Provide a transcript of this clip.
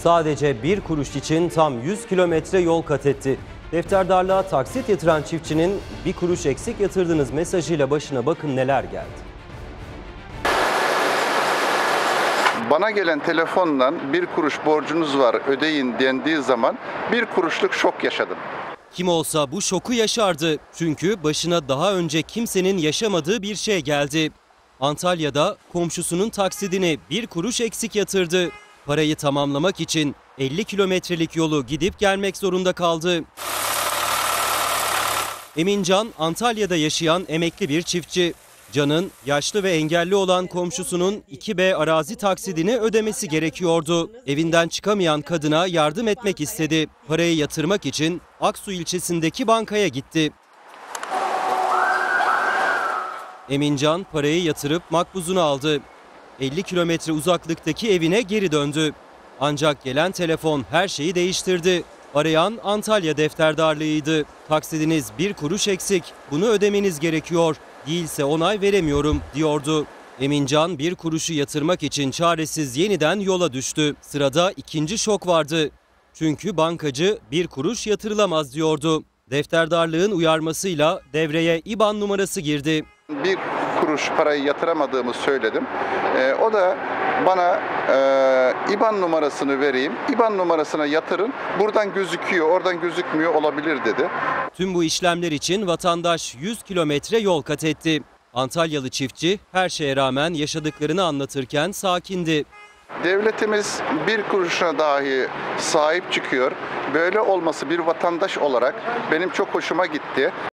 sadece 1 kuruş için tam 100 kilometre yol kat etti. Defterdarlığa taksit yatıran çiftçinin "bir kuruş eksik yatırdınız" mesajıyla başına bakın neler geldi. Bana gelen telefondan 1 kuruş borcunuz var ödeyin dendiği zaman 1 kuruşluk şok yaşadım. Kim olsa bu şoku yaşardı. Çünkü başına daha önce kimsenin yaşamadığı bir şey geldi. Antalya'da komşusunun taksidini 1 kuruş eksik yatırdı. Parayı tamamlamak için 50 kilometrelik yolu gidip gelmek zorunda kaldı. Emincan, Antalya'da yaşayan emekli bir çiftçi. Can'ın yaşlı ve engelli olan komşusunun 2B arazi taksidini ödemesi gerekiyordu. Evinden çıkamayan kadına yardım etmek istedi. Parayı yatırmak için Aksu ilçesindeki bankaya gitti. Emincan parayı yatırıp makbuzunu aldı. 50 kilometre uzaklıktaki evine geri döndü. Ancak gelen telefon her şeyi değiştirdi. Arayan Antalya Defterdarlığı'ydı. "Taksidiniz 1 kuruş eksik, bunu ödemeniz gerekiyor. Değilse onay veremiyorum" diyordu. Emincan 1 kuruşu yatırmak için çaresiz yeniden yola düştü. Sırada ikinci şok vardı. Çünkü bankacı 1 kuruş yatırılamaz diyordu. Defterdarlığın uyarmasıyla devreye IBAN numarası girdi. 1 kuruş parayı yatıramadığımı söyledim. O da bana IBAN numarasını vereyim. IBAN numarasına yatırın. Buradan gözüküyor, oradan gözükmüyor olabilir dedi. Tüm bu işlemler için vatandaş 100 kilometre yol kat etti. Antalyalı çiftçi her şeye rağmen yaşadıklarını anlatırken sakindi. Devletimiz 1 kuruşuna dahi sahip çıkıyor. Böyle olması bir vatandaş olarak benim çok hoşuma gitti.